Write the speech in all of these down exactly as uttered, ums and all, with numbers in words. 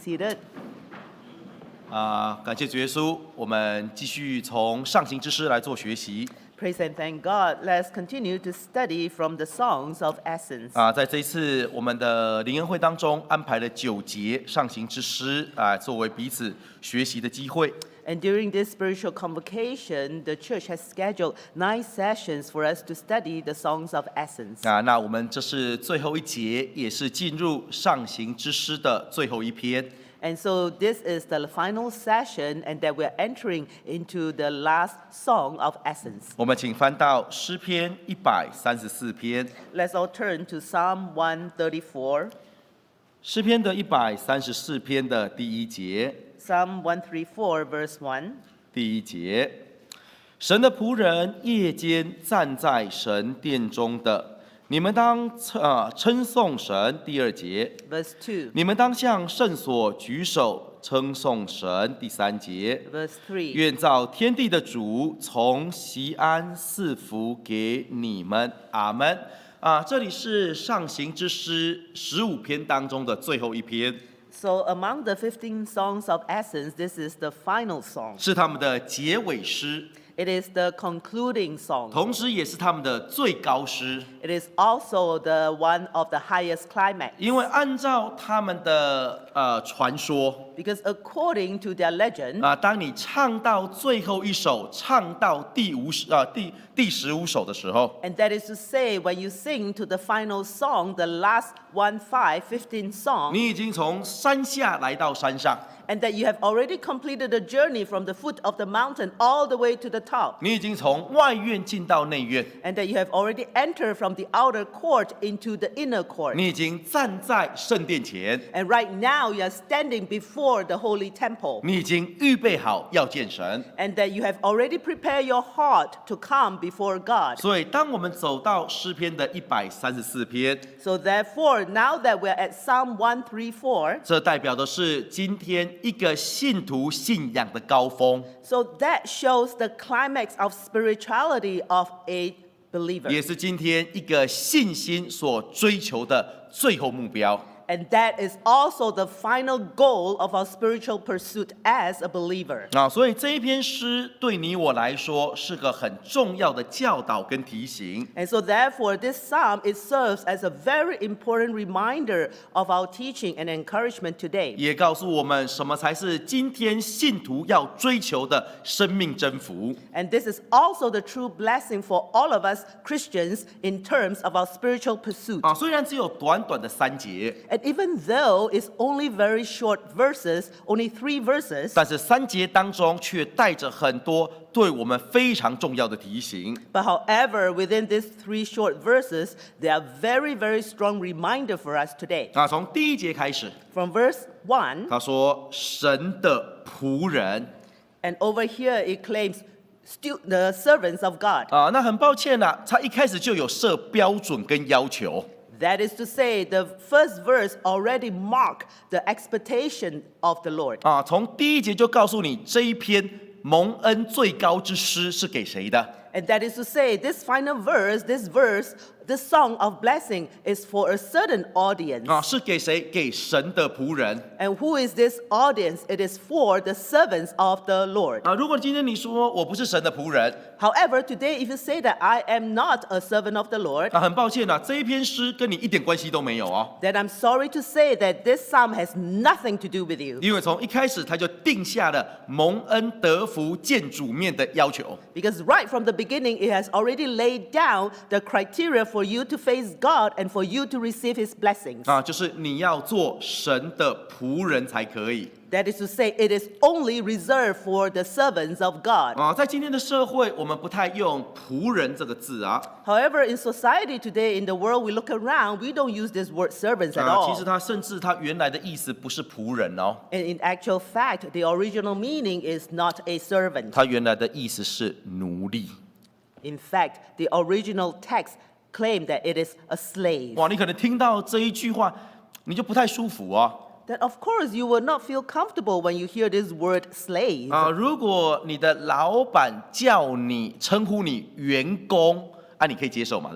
Seated. 啊、感谢主耶稣，我们继续从上行之诗来做学习。 Praise and thank God. Let's continue to study from the songs of Essence. 啊、在这一次我们的灵恩会当中，安排了九节上行之诗啊、作为彼此学习的机会。 And during this spiritual convocation, the church has scheduled nine sessions for us to study the songs of Essence. 啊，那我们这是最后一节，也是进入上行之诗的最后一篇。 And so this is the final session, and that we're entering into the last song of Essence. 我们请翻到诗篇一百三十四篇。 Let's all turn to Psalm one thirty-four. 诗篇的一百三十四篇的第一节。 Psalm one thirty-four, verse one. 第一节，神的仆人夜间站在神殿中的，你们当呃称颂神。第二节， Verse two. 你们当向圣所举手称颂神。第三节， Verse three. 愿造天地的主从锡安赐福给你们。阿门。啊，这里是上行之诗十五篇当中的最后一篇， So among the fifteen songs of Essence, this is the final song. 是他们的结尾诗， It is the concluding song. 同时也是他们的最高诗。 It is also the one of the highest climax. 因为按照他们的呃传说 Because according to their legend, 啊、当你唱到最后一首，唱到第五首啊第第十五首的时候， and that is to say, when you sing to the final song, the last one, five, fifteen song, 你已经从山下来到山上， and that you have already completed the journey from the foot of the mountain all the way to the top, 你已经从外院进到内院， and that you have already entered from the outer court into the inner court. 你已经站在圣殿前， And right now, you are standing before the holy temple, 你已经预备好要见神。 and that you have already prepared your heart to come before God. 所以，当我们走到诗篇的一百三十四篇， So therefore, now that we're at Psalm one thirty-four, 这代表的是今天一个信徒信仰的高峰， so that shows the climax of spirituality of a believer. 也是今天一个信心所追求的最后目标。 And that is also the final goal of our spiritual pursuit as a believer. 啊，所以这一篇诗对你我来说是个很重要的教导跟提醒。 And so therefore, this psalm, it serves as a very important reminder of our teaching and encouragement today. 也告诉我们什么才是今天信徒要追求的生命征服。 And this is also the true blessing for all of us Christians in terms of our spiritual pursuit. 啊，虽然只有短短的三节， And even though it's only very short verses, only three verses, 但是三节当中却带着很多对我们非常重要的提醒。 but however, within these three short verses, they are very, very strong reminder for us today. 啊，从第一节开始， From verse one, 他说：“神的仆人。” and over here it claims stu- the servants of God. 啊，那很抱歉啦、他一开始就有设标准跟要求。 That is to say, the first verse already marked the expectation of the Lord. 啊，从第一节就告诉你这一篇蒙恩最高之诗是给谁的。 And that is to say, this final verse, this verse, this song of blessing is for a certain audience. 啊，是给谁？给神的仆人。 And who is this audience? It is for the servants of the Lord. 啊，如果今天你说我不是神的仆人， However, today, if you say that I am not a servant of the Lord, 啊，很抱歉啊，这一篇诗跟你一点关系都没有哦。 then I'm sorry to say that this psalm has nothing to do with you. 因为从一开始他就定下了蒙恩得福见主面的要求。 Because right from the beginning, it has already laid down the criteria for you to face God and for you to receive His blessings. 啊，就是你要做神的仆人才可以。 That is to say, it is only reserved for the servants of God. 啊，在今天的社会，我们不太用仆人这个字啊。 However, in society today, in the world we look around, we don't use this word servants at 啊， all. 其实它甚至它原来的意思不是仆人哦， And in actual fact, the original meaning is not a servant. 它原来的意思是奴隶。 In fact, the original text claimed that it is a slave. 哇，你可能听到这一句话，你就不太舒服啊。 That of course you will not feel comfortable when you hear this word slave. 啊，如果你的老板叫你称呼你员工，啊，你可以接受嘛，对不对？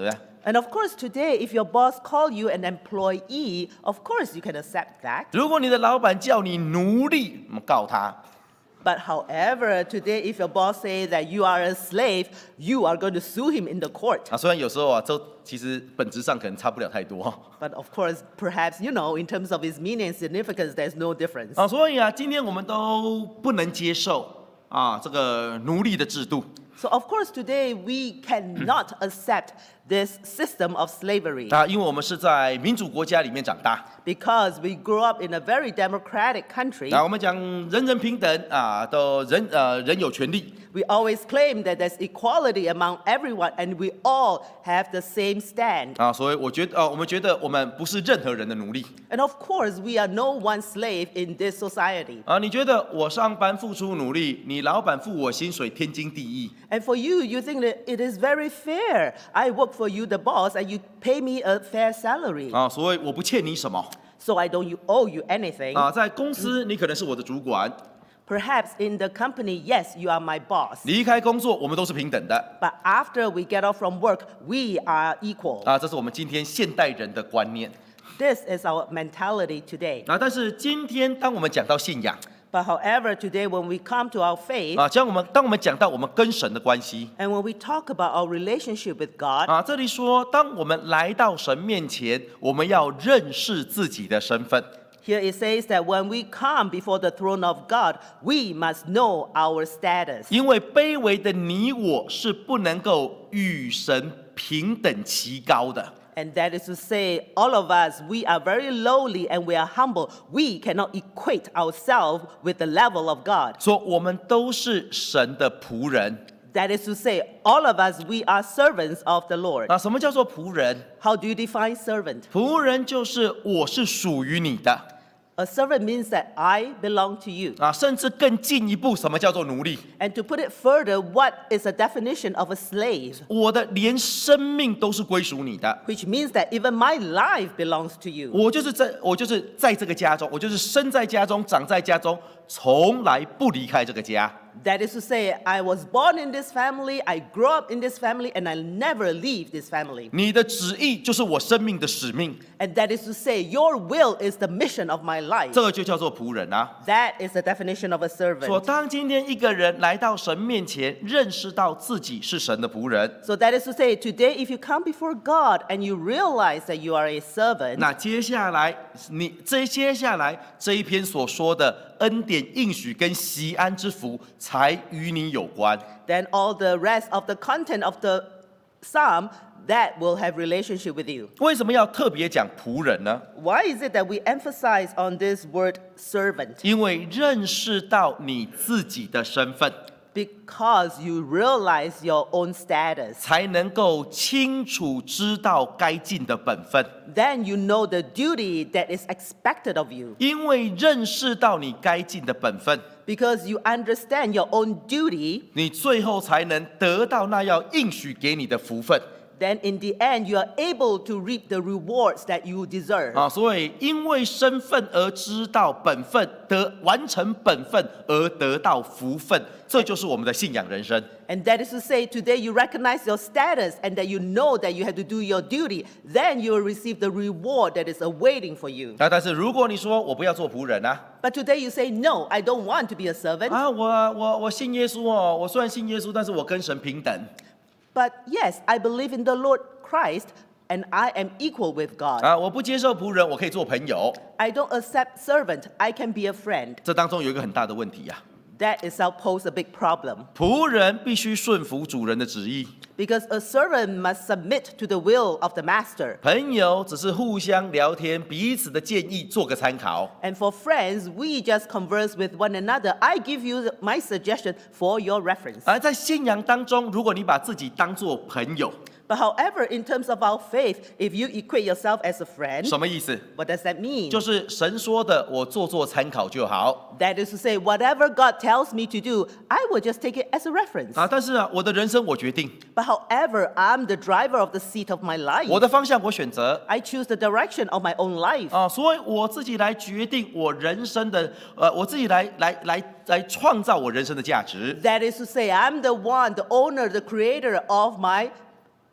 And of course, today, if your boss call you an employee, of course you can accept that. 如果你的老板叫你奴隶，我们告他。 But however, today, if your boss say that you are a slave, you are going to sue him in the court. 啊，虽然有时候啊，这其实本质上可能差不了太多。 But of course, perhaps, you know, in terms of its meaning and significance, there's no difference. 啊，所以啊，今天我们都不能接受啊这个奴隶的制度。 So of course, today, we cannot accept this system of slavery 啊，因为我们是在民主国家里面长大。 because we grew up in a very democratic country. 啊，我们讲人人平等啊，都人呃人有权利。 We always claim that there's equality among everyone and we all have the same stand. 啊，所以我觉得，呃，我们觉得我们不是任何人的奴隶。 And of course, we are no one's slave in this society. 啊，你觉得我上班付出努力，你老板付我薪水，天经地义。 And for you, you think that it is very fair. I work for you, the boss, and you pay me a fair salary. 啊，所以我不欠你什么。 So I don't you owe you anything. 啊，在公司你可能是我的主管， Perhaps in the company, yes, you are my boss. 离开工作我们都是平等的。 But after we get off from work, we are equal. 啊，这是我们今天现代人的观念。 This is our mentality today. 啊，但是今天当我们讲到信仰， But however, today when we come to our faith, 啊，将我们当我们讲到我们跟神的关系， and when we talk about our relationship with God, 啊，这里说，当我们来到神面前，我们要认识自己的身份。 here it says that when we come before the throne of God, we must know our status. 因为卑微的你我是不能够与神平等齐高的。 And that is to say, all of us, we are very lowly and we are humble. We cannot equate ourselves with the level of God. 说我们都是神的仆人。 That is to say, all of us, we are servants of the Lord. 啊，什么叫做仆人？ How do you define servant? 仆人就是我是属于你的。 A servant means that I belong to you. 啊，甚至更进一步，什么叫做奴隶？ And to put it further, what is a definition of a slave? 我的连生命都是归属你的。 Which means that even my life belongs to you. 我就是在，我就是在这个家中，我就是生在家中，长在家中，从来不离开这个家。 That is to say, I was born in this family, I grew up in this family, and I never leave this family. 你的旨意就是我生命的使命， And that is to say, your will is the mission of my life. 这个就叫做仆人啊。 That is the definition of a 说 servant. 当今天一个人来到神面前，认识到自己是神的仆人， So that is to say, today if you come before God and you realize that you are a servant, 那接下来你这接下来这一篇所说的恩典应许跟锡安之福，才与你有关。 then all the rest of the content of the psalm, that will have relationship with you. 为什么要特别讲仆人呢？ Why is it that we emphasize on this word servant? 因为认识到你自己的身份， Because you realize your own status. 才能够清楚知道该尽的本分。 Then you know the duty that is expected of you. 因为认识到你该尽的本分， Because you understand your own duty, 你最后才能得到那要应许给你的福分。 then in the end you are able to reap the rewards that you deserve. 啊，所以因为身份而知道本分，得完成本分而得到福分，这就是我们的信仰人生。 And that is to say, today you recognize your status and that you know that you have to do your duty. Then you will receive the reward that is awaiting for you. 啊，但是如果你说我不要做仆人啊， But today you say, no, I don't want to be a servant. 啊，我我我信耶稣哦，我虽然信耶稣，但是我跟神平等。 But yes, I believe in the Lord Christ and I am equal with God. 啊，我不接受仆人，我可以做朋友。 I don't accept servant. I can be a friend. 这当中有一个很大的问题呀、 That itself poses a big problem. 仆人必须顺服主人的旨意， Because a servant must submit to the will of the master. 朋友只是互相聊天，彼此的建议做个参考。 And for friends, we just converse with one another. I give you my suggestion for your reference. 而在信仰当中，如果你把自己当作朋友， But however, in terms of our faith, if you equate yourself as a friend, 什么意思？ what does that mean? 就是神说的，我做做参考就好 That is to say, whatever God tells me to do, I will just take it as a reference. 啊。但是啊，我的人生我决定， But however, I'm the driver of the seat of my life. 我的方向我选择 I choose the direction of my own life. 啊，所以我自己来决定我人生的，呃，我自己来来来来创造我人生的价值。 That is to say, I'm the one, the owner, the creator of my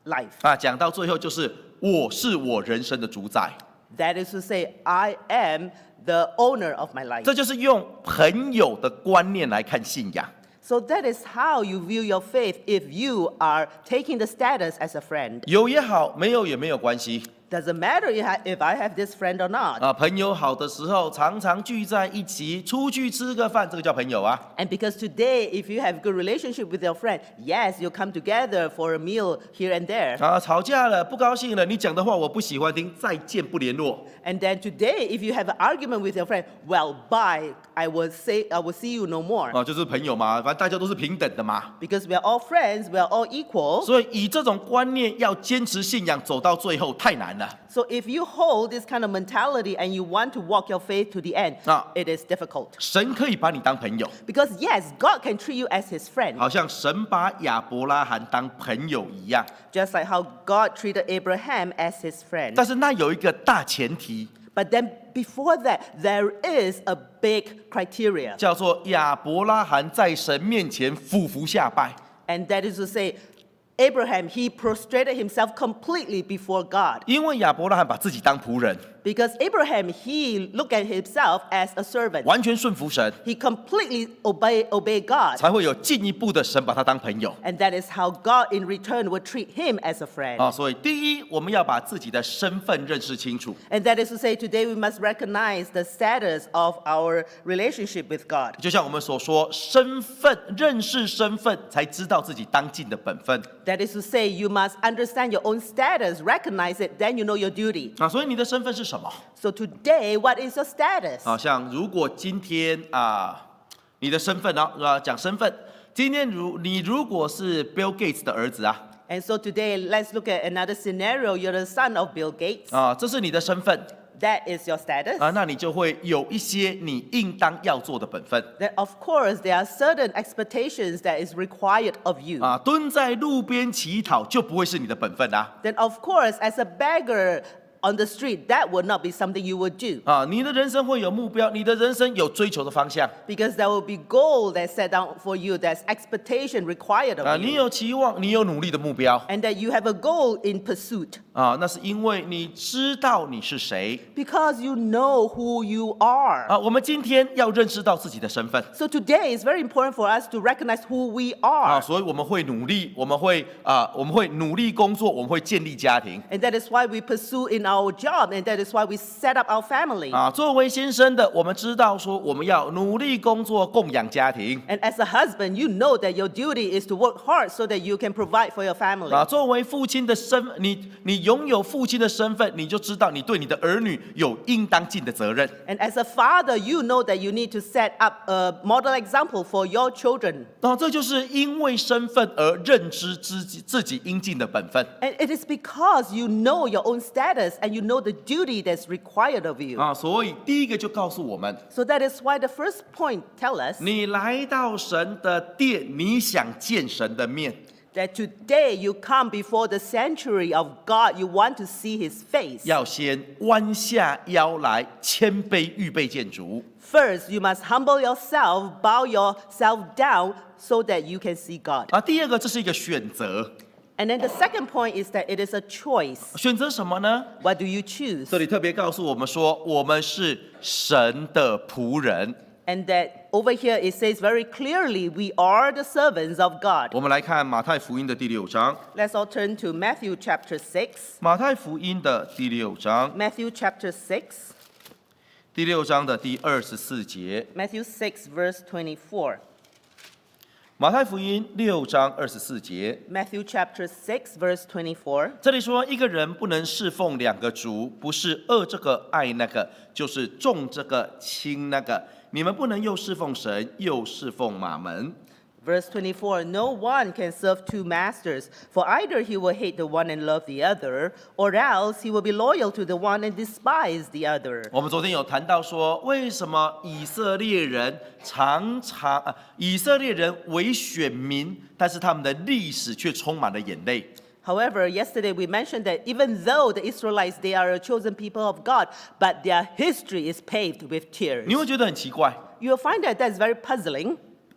life. 啊，讲到最后就是我是我人生的主宰， That is to say, I am the owner of my life. 这就是用朋友的观念来看信仰。 So that is how you view your faith if you are taking the status as a friend. 有也好，没有也没有关系 Doesn't matter if I- if I have this friend or not. 啊。朋友好的时候，常常聚在一起，出去吃个饭，这个叫朋友啊。 And because today, if you have good relationship with your friend, yes, you come together for a meal here and there. 啊，吵架了，不高兴了，你讲的话我不喜欢听，再见不联络。 And then today, if you have an argument with your friend, well, bye. I will say, I will see you no more. 啊，就是朋友嘛，反正大家都是平等的嘛。 Because we are all friends, we are all equal. 所以以这种观念要坚持信仰走到最后太难了。 So if you hold this kind of mentality and you want to walk your faith to the end, Ah. it is difficult. 神可以把你当朋友， Because yes, God can treat you as his friend, 好像神把亚伯拉罕当朋友一样。 just like how God treated Abraham as his friend. 但是那有一个大前提， But then before that, there is a big criteria. 叫做亚伯拉罕在神面前俯伏下拜。 And that is to say, Abraham, he prostrated himself completely before God. 因为亚伯拉罕把自己当仆人， Because Abraham, he looked at himself as a servant. 完全顺服神， He completely obey, obey God. 才会有进一步的神把他当朋友 And that is how God in return would treat him as a friend. 啊。所以第一，我们要把自己的身份认识清楚， And that is to say, today we must recognize the status of our relationship with God. 就像我们所说，身份认识身份，才知道自己当尽的本分 That is to say, you must understand your own status, recognize it, then you know your duty. 啊。所以你的身份是什么？ So today, what is your status? 好像如果今天啊，你的身份啊，啊讲身份，今天如你如果是 Bill Gates 的儿子啊， And so today, let's look at another scenario. You're the son of Bill Gates. 啊，这是你的身份 That is your status. 啊，那你就会有一些你应当要做的本分 Then of course, there are certain expectations that is required of you. 啊。蹲在路边乞讨就不会是你的本分啊 Then of course, as a beggar on the street, that would not be something you would do. 啊。你的人生会有目标，你的人生有追求的方向 Because there will be goal that's set down for you, there's expectation required 啊。 of 你 you. 有期望，你有努力的目标 And that you have a goal in pursuit. 啊。那是因为你知道你是谁 Because you know who you are. 啊。我们今天要认识到自己的身份 So today it's very important for us to recognize who we 啊， are. 所以我们会努力，我们会啊，我们会努力工作，我们会建立家庭 And that is why we pursue in our job, and that is why we set up our family. 啊。作为先生的，我们知道说我们要努力工作，供养家庭 And as a husband, you know that your duty is to work hard so that you can provide for your family. 啊。作为父亲的身，你你拥有父亲的身份，你就知道你对你的儿女有应当尽的责任 And as a father, you know that you need to set up a model example for your children. 啊。这就是因为身份而认知自己自己应尽的本分 And it is because you know your own status and you know the duty that's required of you. 啊。所以第一个就告诉我们， So that is why the first point tell us 你来到神的殿，你想见神的面。 that today you come before the sanctuary of God, you want to see his face. 要先弯下腰来，谦卑预备见主。 First, you must humble yourself, bow yourself down so that you can see God. 啊，第二个，这是一个选择， And then the second point is that it is a choice. 选择什么呢？ What do you choose? 这里特别告诉我们说，我们是神的仆人。 And that over here it says very clearly, we are the servants of God. 我们来看马太福音的第六章， Let's all turn to Matthew chapter six. 马太福音的第六章， Matthew chapter six. 第六章的第二十四节， Matthew six, verse twenty-four. 马太福音六章二十四节， Matthew chapter six, verse twenty-four. 这里说一个人不能侍奉两个主，不是恶这个爱那个，就是重这个轻那个。你们不能又侍奉神，又侍奉马门。 Verse twenty-four, no one can serve two masters, for either he will hate the one and love the other, or else he will be loyal to the one and despise the other. 我们昨天有谈到说，为什么以色列人常常啊，以色列人为选民，但是他们的历史却充满了眼泪。 However, yesterday we mentioned that even though the Israelites, they are a chosen people of God, but their history is paved with tears. 你会觉得很奇怪， You'll find that that's very puzzling.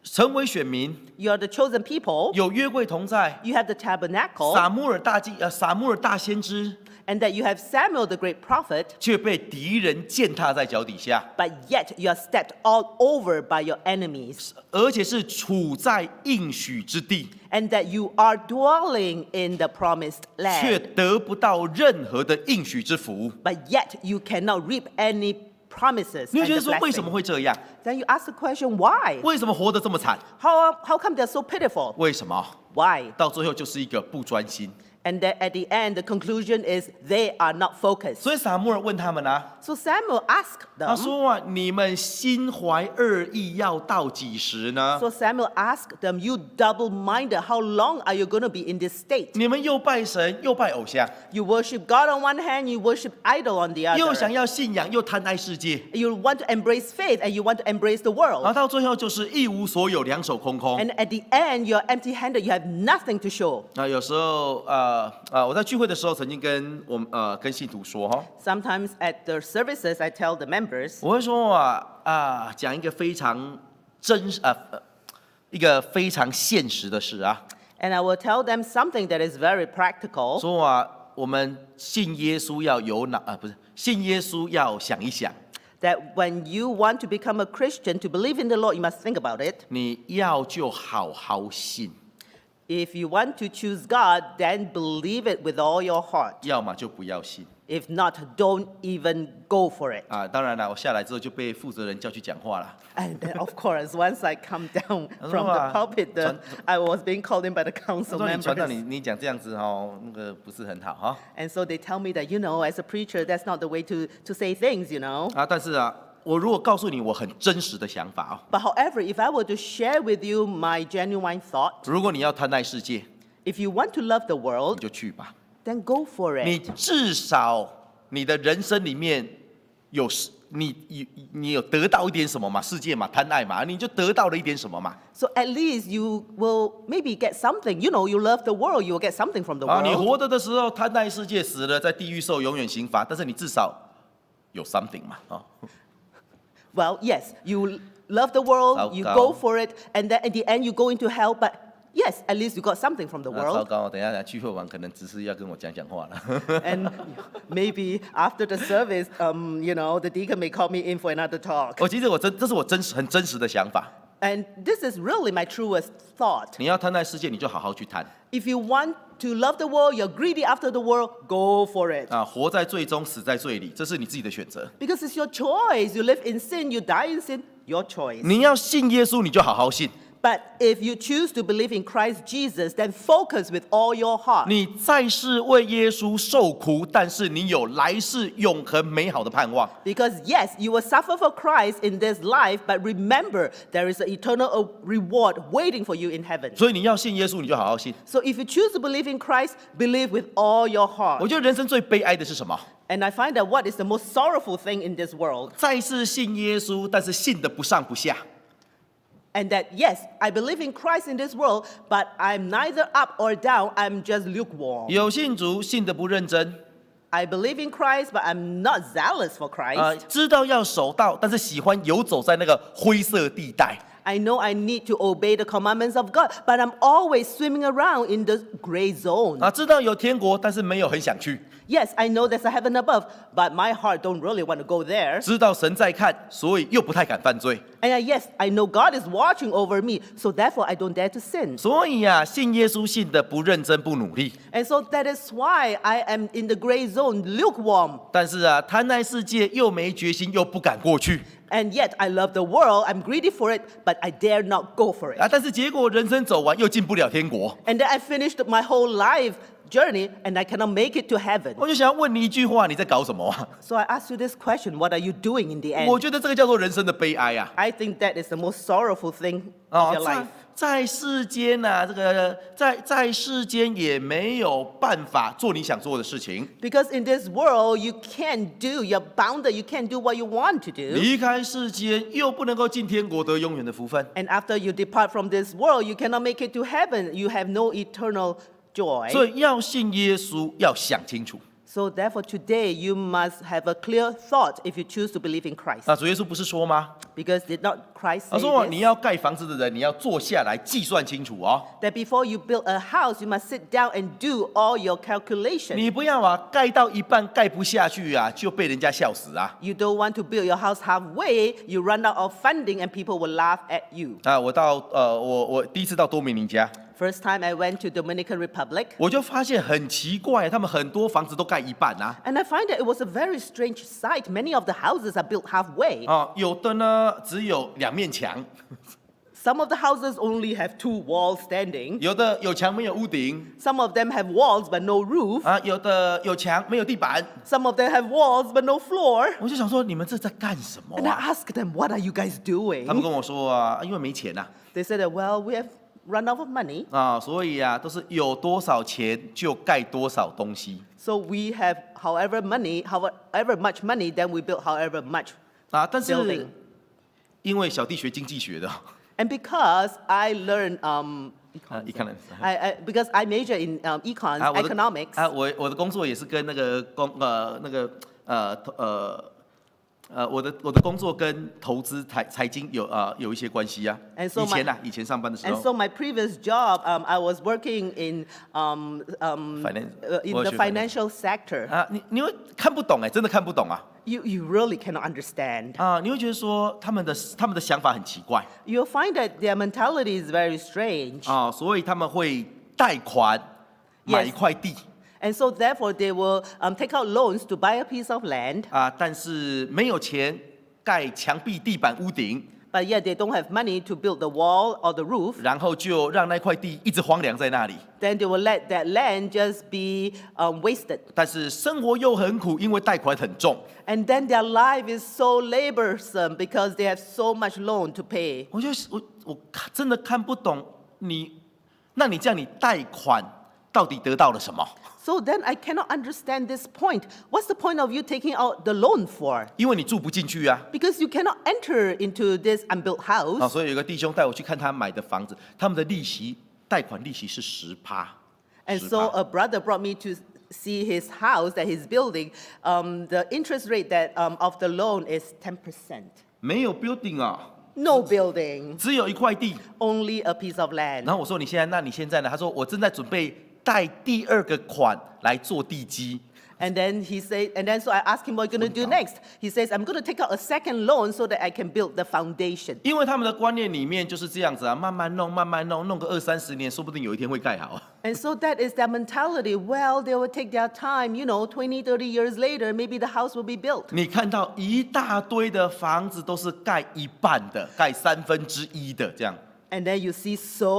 成为选民， You are the chosen people. 有约柜同在， You have the tabernacle. 撒母耳大祭呃撒母耳大先知， And that you have Samuel the great prophet. 却被敌人践踏在脚底下， But yet you are stepped all over by your enemies. 而且是处在应许之地， And that you are dwelling in the promised 却 land. 得不到任何的应许之福。 But yet you cannot reap any promises 你会 and 觉得 the 说为什么 blessing. 会这样？ Then you ask the question, why? 为什么活得这么惨？ How, how come they're so pitiful? 为什么 Why? 到最后就是一个不专心？ And that at the end, the conclusion is they are not focused. 所以撒母耳问他们啊， So Samuel asked 他 them. 说啊，你们心怀二意要到几时呢？ So Samuel asked them, you double-minded, how long are you going to be in this state? 你们又拜神又拜偶像， You worship God on one hand, you worship idol on the 又想 other. 要信仰又贪爱世界， You want to embrace faith and you want to embrace the 然后 world. 到最后就是一无所有，两手空空。 And at the end, you're empty-handed, you have nothing to show. 啊，有时候呃呃，我在聚会的时候曾经跟我们呃跟信徒说哈， Sometimes at the services, I tell the members, 我会说啊啊，讲一个非常真实啊、呃、一个非常现实的事啊， and I will tell them something that is very practical, 说啊，我们信耶稣要有脑啊，不是信耶稣要想一想， that when you want to become a Christian, to believe in the Lord, you must think about it. 你要就好好信， If you want to choose God, then believe it with all your heart. 要么就不要信 If not, don't even go for it. 啊。当然了，我下来之后就被负责人叫去讲话了。 And then, of course, once I come down from the Ano ba? pulpit, the, Chan- I was being called in by the 他 council 说你传道你 members. 你讲这样子哦，那个不是很好哈 And so they tell me that, you know, as a preacher, that's not the way to, to say things, you know. 啊。但是啊，我如果告诉你我很真实的想法哦， But however, if I were to share with you my genuine thought, 如果你要贪爱世界， if you want to love the 你 world, 就去吧。 then go for 你 it. 至少你的人生里面有你你你有得到一点什么嘛？世界嘛，贪爱嘛，你就得到了一点什么嘛？ So at least you will maybe get something. You know, you love the world, you will get something from the 啊，你 world. 活着的时候贪爱世界，死了在地狱受永远刑罚，但是你至少有 something 嘛，啊。 Well, yes, you love the world, you go for it, and then at the end you go into hell, but yes, at least you got something from the 那糟 world. 糕，等一下聚会完可能只是要跟我讲讲话了。 And maybe after the service, um, you know, the deacon may call me in for another talk. 我其实我真这是我真实很真实的想法。 And this is really my truest thought. 你要贪爱世界，你就好好去贪 If you want to love the world, you're greedy after the world, go for it. 啊！活在罪中，死在罪里，这是你自己的选择。 Because it's your choice. You live in sin, you die in sin, your choice. 你要信耶稣，你就好好信。 But if you choose to believe in Christ Jesus, then focus with all your heart. 你在世为耶稣受苦，但是你有来世永恒美好的盼望。 Because yes, you will suffer for Christ in this life, but remember there is an eternal reward waiting for you in heaven. 所以你要信耶稣，你就好好信。 So if you choose to believe in Christ, believe with all your 我 heart. 觉得人生最悲哀的是什么？ And I find that what is the most sorrowful thing in this world? 在世信耶稣，但是信的不上不下。 And that yes, I believe in Christ in this world, but I'm neither up or down, I'm just lukewarm. 有信主信的不认真， I believe in Christ, but I'm not zealous for 啊、 Christ. 知道要守道，但是喜欢游走在那个灰色地带。 I know I need to obey the commandments of God, but I'm always swimming around in the gray zone. 啊，知道有天国，但是没有很想去。 Yes, I know there's a heaven above, but my heart don't really want to go there. 知道神在看，所以又不太敢犯罪。 And uh, yes, I know God is watching over me, so therefore I don't dare to sin. 所以呀、啊，信耶稣信的不认真不努力， And so that is why I am in the gray zone, lukewarm. 但是啊，贪爱世界又没决心，又不敢过去 And yet I love the world, I'm greedy for it, but I dare not go for it. 啊。但是结果人生走完，又进不了天国。 And then I finished my whole life journey and I cannot make it to heaven. 我就想要问你一句话：你在搞什么啊？ So I ask you this question, what are you doing in the 我 end? 觉得这个叫做人生的悲哀啊！ I think that is the most sorrowful thing 啊 of your 在 life. 在世间呐、啊，这个在在世间也没有办法做你想做的事情。 Because in this world, you can't do, you're bounded, you can't do what you want to do. 离开世间又不能够进天国得永远的福分， And after you depart from this world, you cannot make it to heaven. You have no eternal joy. 所以要信耶稣要想清楚。 So therefore today you must have a clear thought if you choose to believe in Christ. 啊，主耶稣不是说吗？ Because did not Christ 他 say 说你 this? 要盖房子的人，你要坐下来计算清楚哦。 That before you build a house, you must sit down and do all your calculations. 你不要啊，盖到一半盖不下去啊，就被人家笑死啊！ You don't want to build your house halfway, you run out of funding and people will laugh at you. 啊，我到呃，我我第一次到多米尼加， First time I went to Dominican Republic, 我就发现很奇怪，他们很多房子都盖一半啊。 and I find that it was a very strange sight. Many of the houses are built halfway. 啊，有的呢只有两面墙， Some of the houses only have two walls standing. 有的有墙没有屋顶， Some of them have walls but no roof. 啊，有的有墙没有地板。 Some of them have walls but no floor. 我就想说，你们这在干什么 And I 啊？ asked them, what are you guys 他们 doing? 跟我说啊，因为没钱呐， They said, that, well, we have run out of money. 啊，所以啊，都是有多少钱就盖多少东西 So we have however money, however much money, then we build however much. 啊。但 Building 是因为小弟学经济学的， And because I learned, um, 啊，一看 I, I, because I major in um, econs, 啊，我的 economics, 啊，我我的工作也是跟那个工呃那个呃投呃呃我的我的工作跟投资财财经有啊、呃、有一些关系啊。 And so 以前 my- 啊，以前上班的时 and 候 so my previous job, um, I was working in um, um, Finan- uh, in 我 the 学 financial sector. 啊，你你会看不懂哎，真的看不懂啊 You, you really cannot understand. 啊，你会觉得说他们的他们的想法很奇怪 You'll find that their mentality is very strange. 啊，所以他们会贷款买一块地 And so therefore they will um, take out loans to buy a piece of land, 啊，但是没有钱盖墙壁、地板、屋顶， but yet they don't have money to build the wall or the roof. 然后就让那块地一直荒凉在那里。 Then they will let that land just be um, wasted. 但是生活又很苦，因为贷款很重。 And then their life is so laborsome because they have so much loan to pay. 我就我我看真的看不懂你，那你这样你贷款到底得到了什么？ So then I cannot understand this point. What's the point of you taking out the loan for? 因为你住不进去啊。 Because you cannot enter into this unbuilt 啊， house. 所以有一个弟兄带我去看他买的房子，他们的利息贷款利息是十趴。 And so a brother brought me to see his house that he's building. Um, the interest rate that um, of the loan is ten percent. 没有 building 啊， No building, 只有一块地。 only a piece of land. 然后我说你现在，那你现在呢？他说我正在准备贷第二个款来做地基。 And then he said, and then so I asked him what you're going to do next. He says, I'm going to take out a second loan so that I can build the foundation. 因为他们的观念里面就是这样子啊，慢慢弄，慢慢弄，弄个二三十年，说不定有一天会盖好。 And so that is their mentality. Well, they will take their time, you know, twenty, thirty years later, maybe the house will be built. 你看到一大堆的房子都是盖一半的，盖三分之一的这样。 And then you see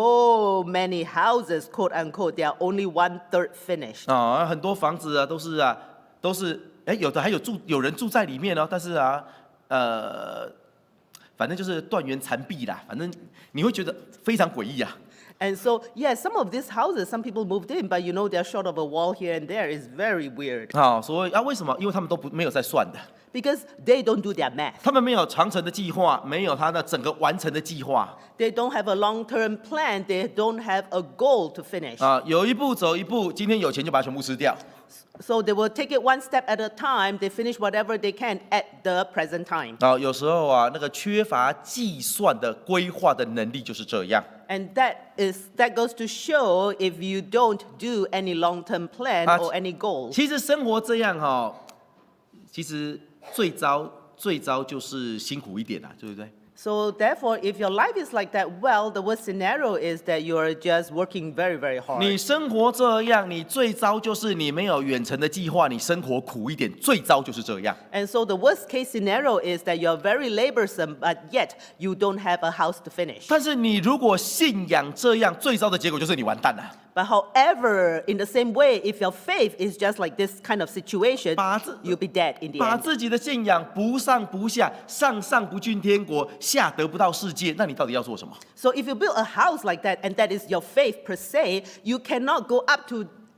so many houses, quote unquote, they are only one third finished. 啊，很多房子啊都是啊都是，哎，有的还有住有人住在里面哦，但是啊，呃，反正就是断垣残壁啦，反正你会觉得非常诡异啊。 And so, yeah, some of these houses, some people moved in, but you know, they're short of a wall here and there. It's very weird 啊，所以啊，为什么？因为他们都不没有在算的， because they don't do their math. 他们没有长程的计划，没有他的整个完成的计划 They don't have a long-term plan. They don't have a goal to finish. 啊，有一步走一步，今天有钱就把它全部吃掉。 So they will take it one step at a time. They finish whatever they can at the present time. 啊，有时候啊，那个缺乏计算的规划的能力就是这样。 And that is that goes to show if you don't do any long-term plan 啊 or any goal. 其实生活这样哈、哦，其实最糟最糟就是辛苦一点啦，对不对？ So therefore, if your life is like that, well, the worst scenario is that you are just working very, very 你 hard. 生活这样，你最糟就是你没有远程的计划，你生活苦一点，最糟就是这样。 And so the worst case scenario is that you're very laborsome, but yet you don't have a house to finish. 但是你如果信仰这样，最糟的结果就是你完蛋了。 But however, in the same way, if your faith is just like this kind of situation, 把自 you'll be dead in the 把 end. 自己的信仰不上不下，上上不进天国，下得不到世界，那你到底要做什么？ So if you build a house like that, and that is your faith per se, you cannot go up to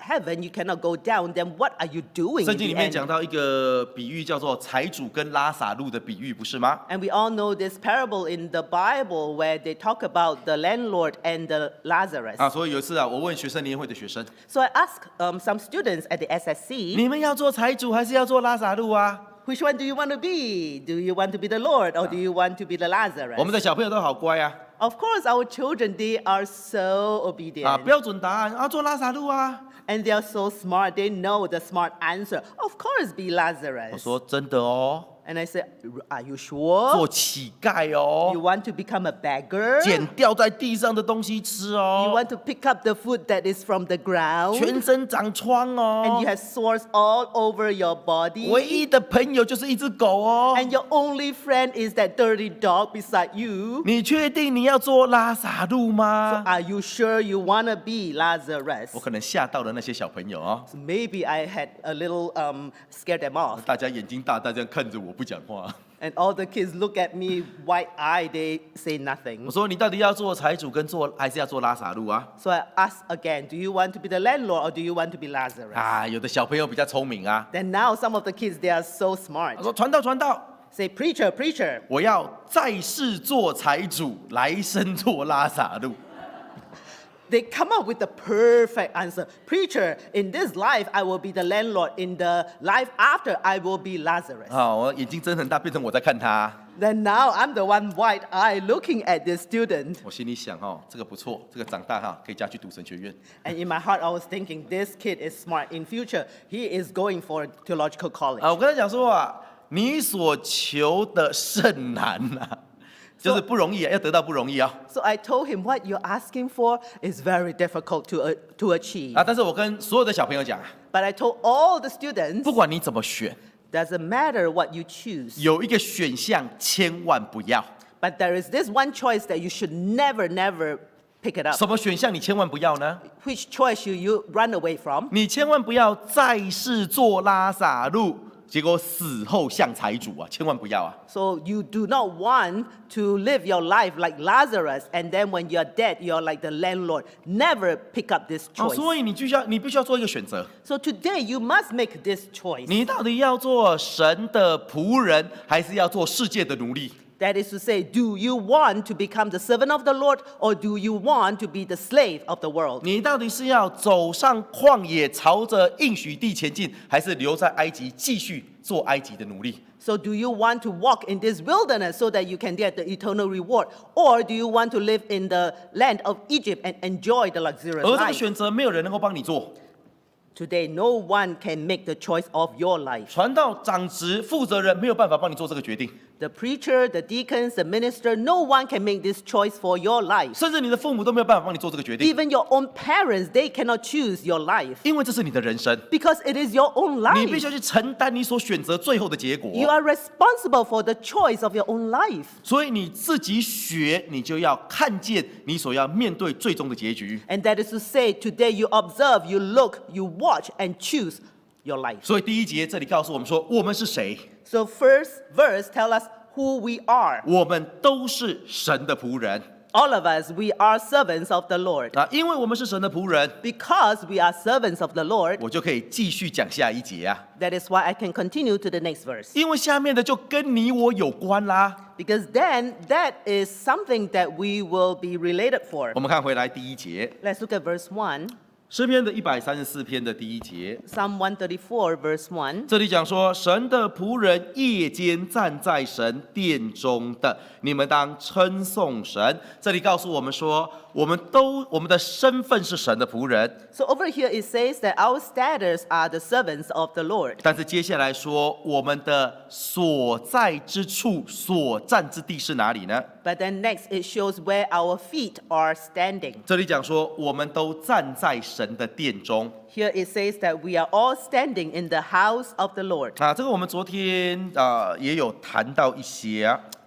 heaven, you cannot go down, then what are you doing 圣 in 经里 the 面 end? 讲到一个比喻，叫做财主跟拉撒路的比喻，不是吗？ And we all know this parable in the Bible where they talk about the landlord and the Lazarus. 啊，所以有一次啊，我问学生联会的学生， So I asked um, some students at the S S C, 你们要做财主还是要做拉撒路啊？ which one do you want to be? Do you want to be the Lord or do you want to be the 我 Lazarus? 们的小朋友都好乖啊， Of course, our children, they are so 啊， obedient. 标准答案啊，做拉撒路啊。 And they are so smart. They know the smart answer. Of course, be 我 Lazarus. 说真的哦， And I said, are you sure? 做乞丐哦 You，want to become a beggar? 捡掉在地上的东西吃 You 哦， want to pick up the food that is from the ground? 全身长疮 And 哦 you，have sores all over your body? 唯一的朋友就是一只狗哦。 And your only friend is that dirty dog beside you? 你确定你要做拉撒路 So 吗？ are you sure you want to be Lazarus? 我可能吓到了那些小朋友哦， So maybe I had a little um, scared them off. 大家眼睛大大这样看着我不讲话。 And all the kids look at me wide-eyed, they say 我 nothing. 说你到底要做财主跟做还是要做拉撒路啊？ So I ask again, do you want to be the landlord or do you want to be Lazarus? 啊，有的小朋友比较聪明啊， Then now some of the kids, they are so 他 smart. 说传道传道， Say, preacher, preacher. 我要在世做财主，来生做拉撒路。 They come up with the perfect answer. Preacher, in this life, I will be the landlord. In the life after, I will be Lazarus. 啊，我眼睛睁很大，变成我在看他。 Then now I'm the one wide-eyed looking at this student. 我心里想哦，这个不错，这个长大哈可以嫁去读神学院。 And in my heart, I was thinking, this kid is smart. In future, he is going for theological college. 啊，我跟他讲说啊，你所求的甚难呐、就是不容易啊，要得到不容易啊。 So I told him, what you're asking for is very difficult to, uh, to achieve. 啊，但是我跟所有的小朋友讲， But I told all the students, 不管你怎么选， doesn't matter what you choose. 有一个选项千万不要。 But there is this one choice that you should never, never pick it up. 什么选项你千万不要呢？ Which choice should you run away from? 你千万不要在世做拉撒路，结果死后像财主啊，千万不要啊！ So you do not want to live your life like Lazarus, and then when you're dead, you're like the landlord. Never pick up this 哦， choice. 所以你必须要，你必须要做一个选择， So today you must make this choice. 你到底要做神的仆人，还是要做世界的奴隶？ That is to say, do you want to become the servant of the Lord, or do you want to be the slave of the world? 你到底是要走上旷野，朝着应许地前进，还是留在埃及继续做埃及的奴隶？ So do you want to walk in this wilderness so that you can get the eternal reward, or do you want to live in the land of Egypt and enjoy the luxurious 而这个 life? 选择没有人能够帮你做。 Today, no one can make the choice of your life. 传道长职负责人没有办法帮你做这个决定， The preacher, the deacons, the minister, no one can make this choice for your life. 甚至你的父母都没有办法帮你做这个决定， Even your own parents, they cannot choose your life 因为这是你的人生， because it is your own 你必须 life. 要去承担你所选择最后的结果。 You are responsible for the choice of your own life. 所以你自己学，你就要看见你所要面对最终的结局。 And that is to say, today you observe, you look, you watch, and choose your life. 所以第一节这里告诉我们说，我们是谁？ So first verse tell us who we are. 我们都是神的仆人 All of us, we are servants of the Lord. 啊！因为我们是神的仆人， Because we are servants of the Lord, 我就可以继续讲下一节啊。 that is why I can continue to the next verse. 因为下面的就跟你我有关啦。 Because then that is something that we will be related for. 我们看回来第一节， Let's look at verse one. 诗篇的一百三十四篇的第一节， Psalm one thirty-four, verse one. 这里讲说，神的仆人夜间站在神殿中的，你们当称颂神。这里告诉我们说，我们都我们的身份是神的仆人， So over here it says that our status are the servants of the Lord. 但是接下来说，我们的所在之处、所站之地是哪里呢？ But then next it shows where our feet are standing. 这里讲说，我们都站在神的殿中。 Here it says that we are all standing in the house of the Lord. 啊，这个我们昨天啊、呃也有谈到一些啊。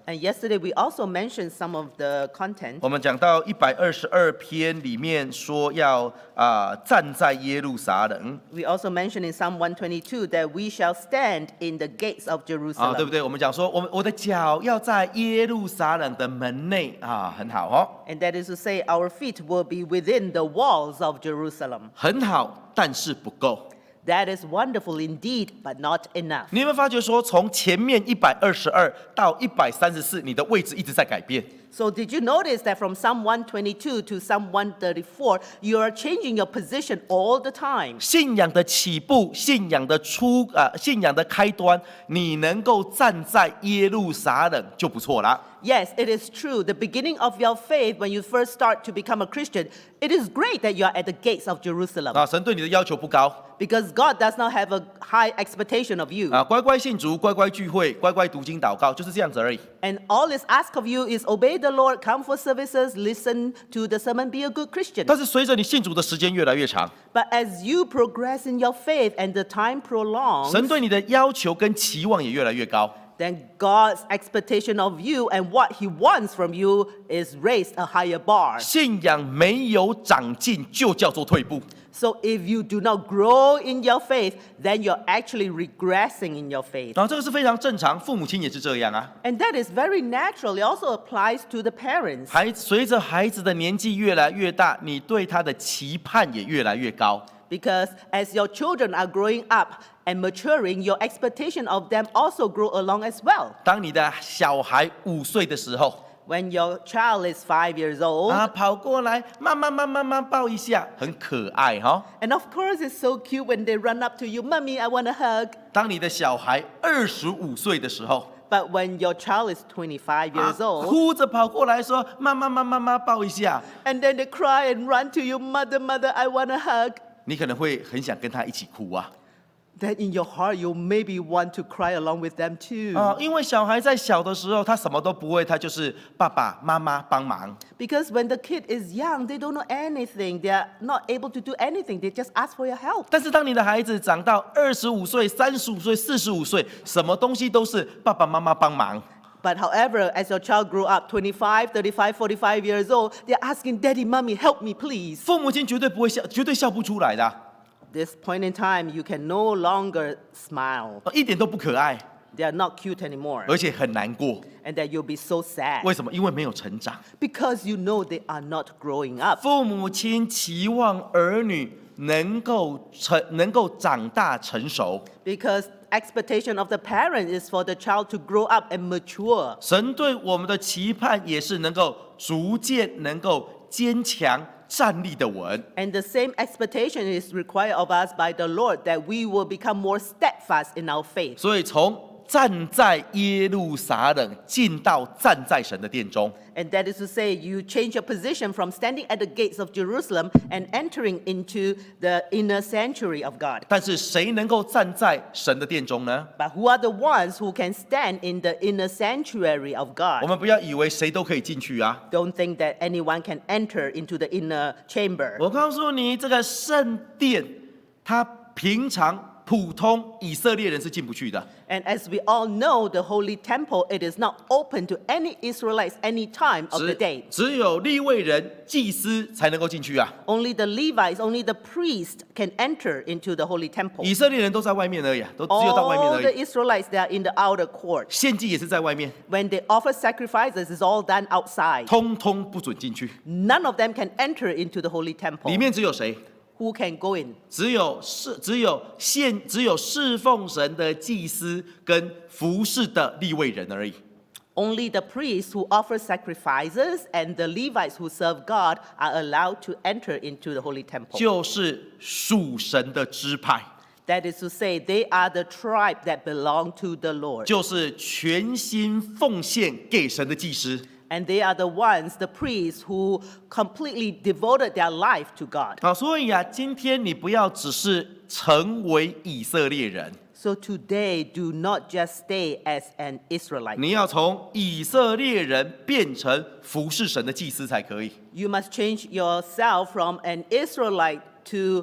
And yesterday we also mentioned some of the content. 我们讲到一百二十二篇里面说要啊、呃站在耶路撒冷 We also mentioned in Psalm one twenty-two that we shall stand in the gates of 啊， Jerusalem. 对不对？我们讲说，我们我的脚要在耶路撒冷的门内啊，很好哦， And that is to say, our feet will be within the walls of Jerusalem. 很好，但是不够。 That is wonderful indeed, but not enough. 你有没有发觉说，从前面一百二十二到一百三十四，你的位置一直在改变？ So did you notice that from Psalm one twenty-two to Psalm one thirty-four, you are changing your position all the time? 信仰的起步，信仰的出啊、呃，信仰的开端，你能够站在耶路撒冷就不错啦。 Yes, it is true. The beginning of your faith, when you first start to become a Christian, it is great that you are at the gates of Jerusalem. 啊，神对你的要求不高 Because God does not have a high expectation of you. 啊，乖乖信主，乖乖聚会，乖乖读经祷告，就是这样子而已。 And all is asked of you is obey the Lord, come for services, listen to the sermon, be a good Christian. 但是随着你信主的时间越来越长， But as you progress in your faith and the time prolongs, 神对你的要求跟期望也越来越高。 then God's expectation of you and what He wants from you is raised a higher bar. 信仰没有长进，就叫做退步。 So if you do not grow in your faith, then you're actually regressing in your faith. 然后这个是非常正常，父母亲也是这样啊。 And that is very natural. It also applies to the parents. 孩随着孩子的年纪越来越大，你对他的期盼也越来越高。 Because as your children are growing up and maturing, your expectation of them also grow along as well. 当你的小孩五岁的时候， When your child is five years old, 啊，跑过来，妈妈妈妈妈抱一下，很可爱哈、哦。 and of course it's so cute when they run up to you, Mommy, I want a hug. 当你的小孩二十五岁的时候， But when your child is twenty-five 啊 years old, 哭着跑过来说：“妈妈妈妈妈抱一下。 and then they cry and run to you, Mother, Mother, I want a hug. ” 你可能会很想跟他一起哭啊。 Then in your heart, you maybe want to cry along with them too. 啊，因为小孩在小的时候，他什么都不会，他就是爸爸妈妈帮忙。 Because when the kid is young, they don't know anything. They are not able to do anything. They just ask for your help. 但是当你的孩子长到二十五岁、三十五岁、四十五岁，什么东西都是爸爸妈妈帮忙。 But however, as your child grew up, twenty-five, thirty-five, forty-five years old, they're asking, Daddy, Mommy, help me, please. 父母亲绝对不会笑，绝对笑不出来的啊， This point in time, you can no longer smile. 一点都不可爱， They are not cute anymore. 而且很难过。 And that you'll be so sad. 为什么？因为没有成长。 Because you know they are not growing up. 父母亲期望儿女能够成，能够长大成熟。 Because expectation of the parent is for the child to grow up and mature. 神对我们的期盼也是能够逐渐能够坚强站立的稳。 And the same expectation is required of us by the Lord that we will become more steadfast in our faith. 所以从站在耶路撒冷进到站在神的殿中。 And that is to say, you change your position from standing at the gates of Jerusalem and entering into the inner sanctuary of God. 但是谁能够站在神的殿中呢？ But who are the ones who can stand in the inner sanctuary of 我 God? 们不要以为谁都可以进去啊！ Don't think that anyone can enter into the inner chamber. 我告诉你，这个圣殿，它平常普通以色列人是进不去的。 And as we all know, the holy temple, it is not open to any Israelites any time of the 只 day. 只有利未人、祭司才能够进去啊！ Only the Levites, only the priest can enter into the holy temple. 以色列人都在外面而已、啊，都只有到外面 All 而 the 已。 Israelites, they are in the outer court. 献祭也是在外面， When they offer sacrifices, it's all done outside. 通通不准进去。 None of them can enter into the holy 里 temple. 面只有谁？ Who can go in? 只有侍，只有献，只有侍奉神的祭司跟服侍的利未人而已。 Only the priests who offer sacrifices and the Levites who serve God are allowed to enter into the holy temple. 就是属神的支派， That is to say, they are the tribe that belong to the Lord. 就是全心奉献给神的祭司。 And they are the ones, the priests, who completely devoted their life to God. 好，所以啊，今天你不要只是成为以色列人， So today, do not just stay as an Israelite. 你要从以色列人变成服侍神的祭司才可以。 You must change yourself from an Israelite to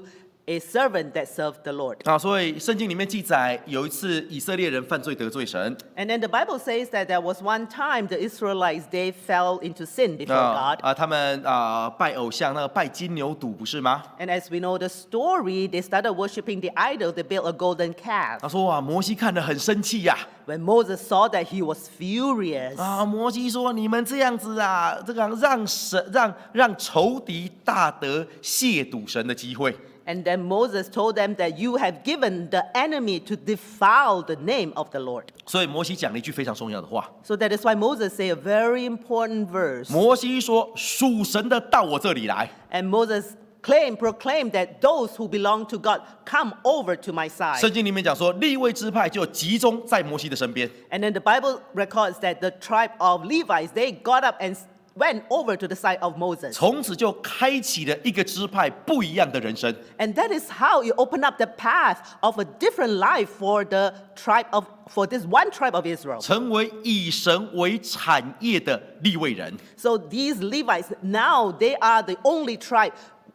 a servant that served the Lord. 啊，所以圣经里面记载，有一次以色列人犯罪得罪神， And then the Bible says that there was one time the Israelites, they fell into sin before 啊 God. 啊，他们啊拜偶像，那个拜金牛犊不是吗？ And as we know the story, they started worshiping the idol. They built a golden calf. 他说哇，摩西看得很生气呀、 When Moses saw that, he was furious. 啊，摩西说你们这样子啊，这个让神让让仇敌大得亵渎神的机会。 And then Moses told them that you have given the enemy to defile the name of the Lord. 所以摩西讲了一句非常重要的话， So that is why Moses say a very important verse. 摩西说属神的到我这里来。 And Moses claimed, proclaimed that those who belong to God come over to my 圣 side. 经里面讲说，利未支派就集中在摩西的身边。 And then the Bible records that the tribe of Levites, they got up and went over to the side of Moses. 从此就开启了一个支派不一样的人生。 And that is how you open up the path of a different life for the tribe of, for this one tribe of Israel. 成为以神为产业的利未人。 So these Levites, now they are the only tribe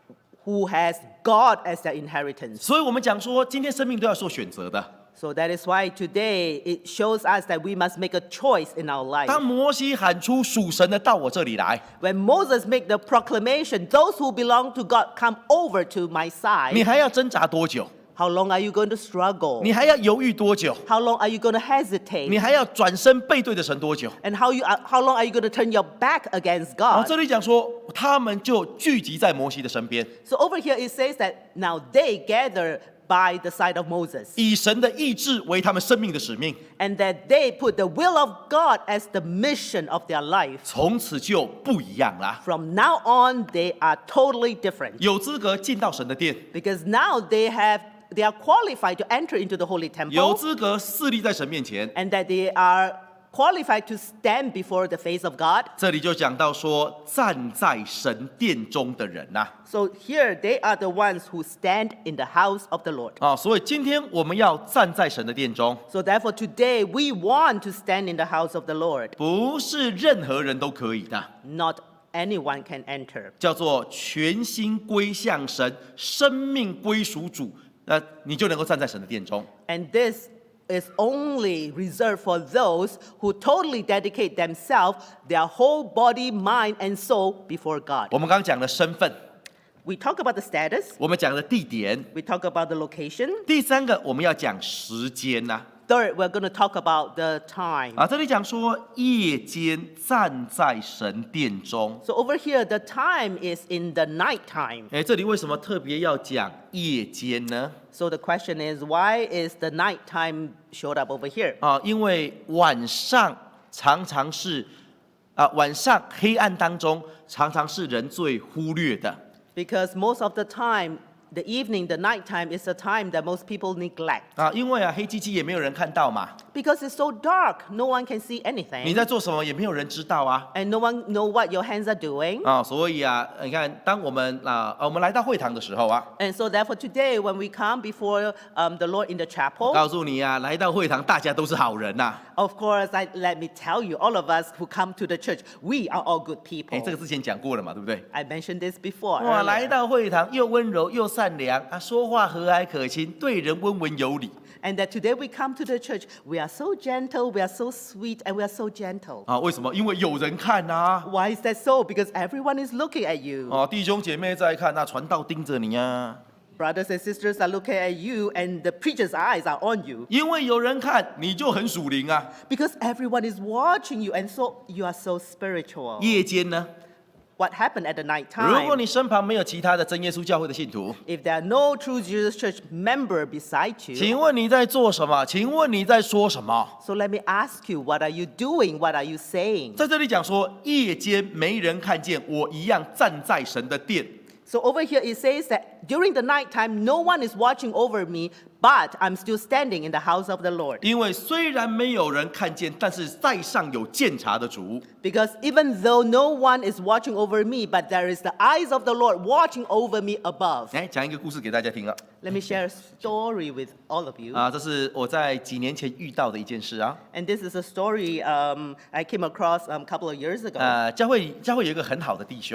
who has God as their inheritance. 所以我们讲说，今天生命都要做选择的。 So that is why today it shows us that we must make a choice in our life. 当摩西喊出属神的到我这里来， When Moses made the proclamation, those who belong to God come over to my 你 side. 还要挣扎多久？ How long are you going to struggle? 你还要犹豫多久？ How long are you going to 你 hesitate? 还要转身背对着神多久？ And how you are, how long are you going to turn your back against 然后 God? 这里讲说，他们就聚集在摩西的身边， So over here it says that now they gather by the side of Moses, 以神的意志为他们生命的使命， and that they put the will of God as the mission of their life. 从此就不一样啦。 From now on, they are totally different 有资格进到神的殿， because now they have they are qualified to enter into the holy 有 temple, 资格侍立在神面前。 and that they are qualified to stand before the face of God. 这里就讲到说，站在神殿中的人呐、 So here they are the ones who stand in the house of the Lord. 啊，所以今天我们要站在神的殿中， So therefore today we want to stand in the house of the Lord. 不是任何人都可以的， Not anyone can enter. 叫做全心归向神，生命归属主，那你就能够站在神的殿中。 And this is only reserved for those who totally dedicate themselves, their whole body, mind, and soul before God. 我们刚刚讲了身份， We talk about the status, 我们讲了地点， we talk about the location. 第三个我们要讲时间呐、 Third, we're going to talk about the time. 啊，这里讲说夜间站在神殿中， So over here, the time is in the night time. 哎，这里为什么特别要讲夜间呢？ So the question is, why is the night time showed up over here? 啊，因为晚上常常是啊，晚上黑暗当中常常是人最忽略的。 Because most of the time, the evening, the night time is the time that most people neglect. 啊，因为啊黑漆漆也没有人看到嘛， Because it's so dark, no one can see 你 anything. 在做什么也没有人知道啊。 And no one know what your hands are doing. 啊，所以啊，你看，当我们啊，呃我们来到会堂的时候啊， And so therefore today, when we come before um, the Lord in the 我 chapel, 告诉你啊，来到会堂大家都是好人呐、 of course, I, let me tell you, all of us who come to the church, we are all good 哎，这 people. 个之前讲过了嘛，对不对？ I mentioned this before. 哇，来 earlier. 到会堂又温柔又善良啊，说话和蔼可亲，对人温文有礼 And that today we come to the church, we are so gentle, we are so sweet, and we are so gentle. 啊。为什么？因为有人看呐、 Why is that so? Because everyone is looking at you. 哦，弟兄姐妹在看，那传道盯着你啊。 Brothers and sisters are looking at you, and the preacher's eyes are on you. 因为有人看，你就很属灵啊。 Because everyone is watching you, and so you are so spiritual. 夜间呢， What happened at the night 如果 time? 你身旁没有其他的真耶稣教会的信徒， If there are no true Jesus Church member beside you, 请问你在做什么？请问你在说什么？ so let me ask you, what are you doing? What are you saying? 在这里讲说，夜间没人看见，我一样站在神的殿。 So over here it says that during the night time, no one is watching over me, but I'm still standing in the house of the Lord. 因为虽然没有人看见，但是在上有鉴察的主。 Because even though no one is watching over me, but there is the eyes of the Lord watching over me above. 哎，讲一个故事给大家听啊。 Let me share a story with all of you. 啊，这是我在几年前遇到的一件事啊。 And this is a story um, I came across um, a couple of years ago. 呃，教会教会有一个很好的弟兄，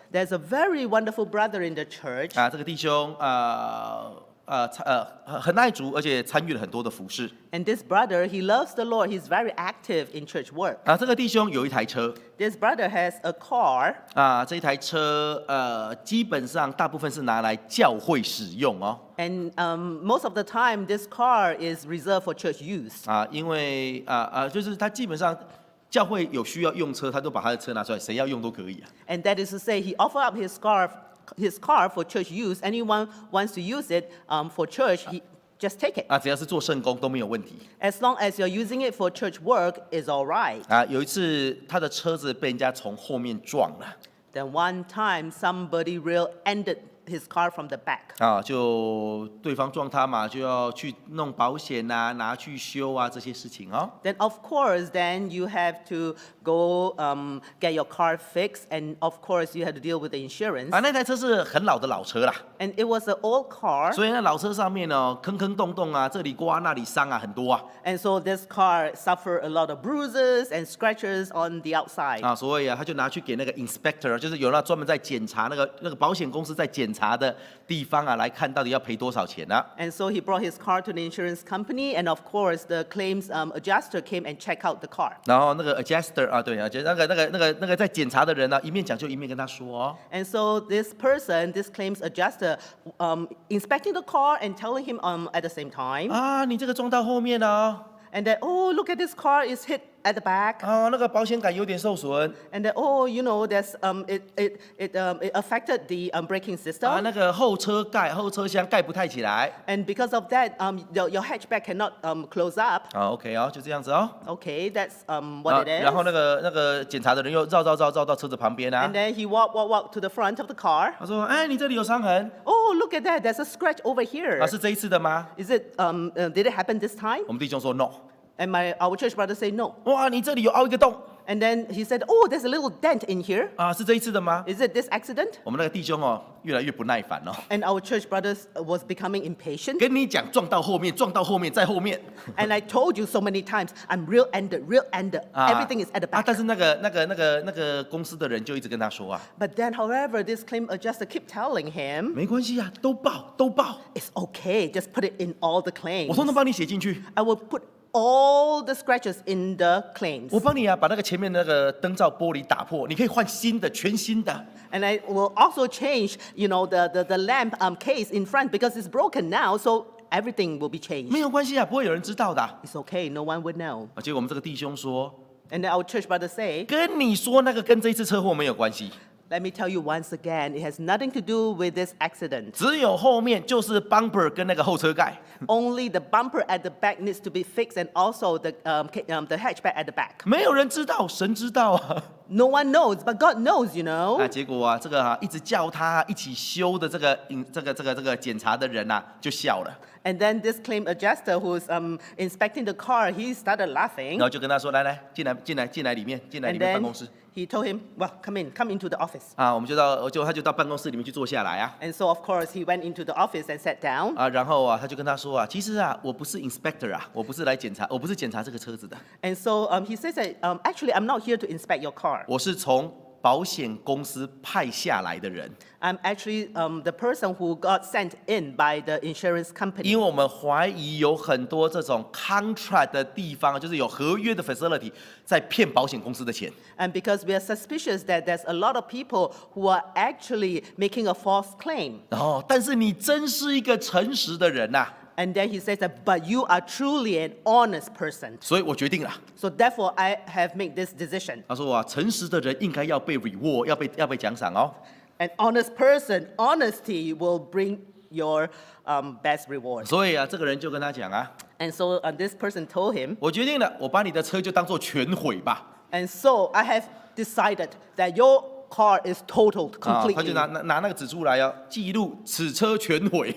There's a very wonderful brother in the church, 啊，这个弟兄呃呃参呃很很爱主，而且参与了很多的服饰。 and this brother, he loves the Lord. He's very active in church work. 啊，这个弟兄有一台车 This brother has a car, 啊，这一台车呃基本上大部分是拿来教会使用哦。 and um, most of the time, this car is reserved for church use. 啊，因为啊啊，就是他基本上教会有需要用车，他都把他的车拿出来，谁要用都可以啊。 And that is to say, he offered up his car, his car for church use. Anyone wants to use it um, for church, he just take it. 啊，只要是做圣工都没有问题。 As long as you're using it for church work, is all right. 啊，有一次他的车子被人家从后面撞了， Then one time, somebody rear-ended his car from the back. 啊，就对方撞他嘛，就要去弄保险啊，拿去修啊这些事情哦。 Then of course, then you have to go um, get your car fixed, and of course you have to deal with the insurance. 啊，那台车是很老的老车啦， And it was an old car, 所以那老车上面呢，坑坑洞洞啊，这里刮那里伤啊，很多啊。 and so this car suffered a lot of bruises and scratches on the outside. 啊，所以啊，他就拿去给那个 inspector，就是有那专门在检查那个那个保险公司在检查的地方啊，来看到底要赔多少钱啊。 And so he brought his car to the insurance company, and of course the claims um, adjuster came and checked out the car. 然后那个 adjuster 啊，对啊，就那个那个那个那个在检查的人呢、啊，一面讲就一面跟他说哦， And so this person, this claims adjuster, um, inspecting the car and telling him um, at the same time, 啊，你这个撞到后面了哦， and then, oh, look at this car is hit at the back. 啊，那个保险杆有点受损， And then, oh, you know, there's, um, it, it, it, um, it affected the um, braking 啊， system. 那个后车盖后车厢盖不太起来， And because of that, um, your, your hatchback cannot um, close up. 啊，OK 哦，就这样子哦。 Okay, that's um, 啊 what it is. 然后那个那个检查的人又绕绕绕绕到车子旁边啊 And，then he walked, walked, walked to the front of the car. 他说：“哎，你这里有伤痕 Oh, look at that, there's a scratch over here. 啊，是这一次的吗 Is it, um, uh, did it happen this time?？” 我们弟兄说 “no”。 And my, our church brother said no. 哇，你这里有凹一个洞 And then he said, oh, there's a little dent in here. 啊，是这一次的吗？ Is it this accident? 我们那个弟兄哦，越来越不耐烦哦， And our church brother was becoming impatient. 跟你讲撞到后面，撞到后面，在后面 And I told you so many times, I'm rear-ended, rear-ended. 啊 Everything is at the 啊， back. 但是那个那个那个那个公司的人就一直跟他说啊， But then, however, this claim adjuster keep telling him, 没关系啊，都报都报， it's okay, just put it in all the 我 claims. 通通帮你写进去， I will put all the scratches in the claims. 我帮你啊，把那个前面那个灯罩玻璃打破，你可以换新的，全新的。 And I will also change, you know, the, the, the lamp um, case in front because it's broken now, so everything will be changed. 没有关系啊，不会有人知道的啊。 It's okay, no one would know. 啊结果我们这个弟兄说， And then our church brother say, 跟你说那个跟这一次车祸没有关系， let me tell you once again, it has nothing to do with this accident. 只有后面就是 bumper 跟那个后车盖。 Only the bumper at the back needs to be fixed and also the, um, ca- um, the hatchback at the back. 没有人知道，神知道啊。 No one knows, but God knows, you know. 啊，结果啊，这个啊一直叫他一起修的这个嗯这个这个这个检查的人呐、啊，就笑了， And then this claim adjuster who's um, inspecting the car, he started laughing. 然后就跟他说：“来来，进来进来进来里面，进来里 And 面办 then 公室 he told him, well, come in, come into the office. 啊。”我们就到就他就到办公室里面去坐下来啊 And so, of course, he went into the office and sat down. 啊，然后啊他就跟他说啊，其实啊我不是 inspector 啊，我不是来检查，我不是检查这个车子的， And so um, he says that, um, actually, I'm not here to inspect your car. 我是从保险公司派下来的人， I'm actually um, the person who got sent in by the insurance company. 因为我们怀疑有很多这种 contract 的地方，就是有合约的 facility 在骗保险公司的钱。 And because we are suspicious that there's a lot of people who are actually making a false claim. 哦，但是你真是一个诚实的人呐、 And then he says that, but you are truly an honest person. 所以我决定了。 So therefore, I have made this decision. 他说啊，诚实的人应该要被 reward，要被要被奖赏哦。 An honest person, honesty will bring your um, best reward. 所以啊，这个人就跟他讲啊， And so uh, this person told him, 我决定了，我把你的车就当做全毁吧。 and so I have decided that your car is totaled 啊，他 completely. 就拿拿拿那个纸出来哦，记录此车全毁。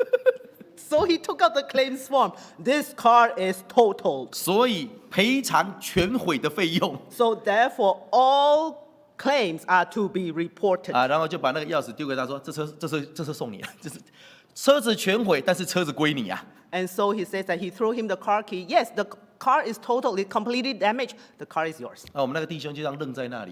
So he took out the claims form. This car is totaled. 所以赔偿全毁的费用 So therefore, all claims are to be reported. 啊，然后就把那个钥匙丢给他说，这车这车这车送你啊，这是车子全毁，但是车子归你啊。 And so he says that he threw him the car key. Yes, the car is totally, completely damaged. The car is yours. 啊，我们那个弟兄就这样愣在那里啊。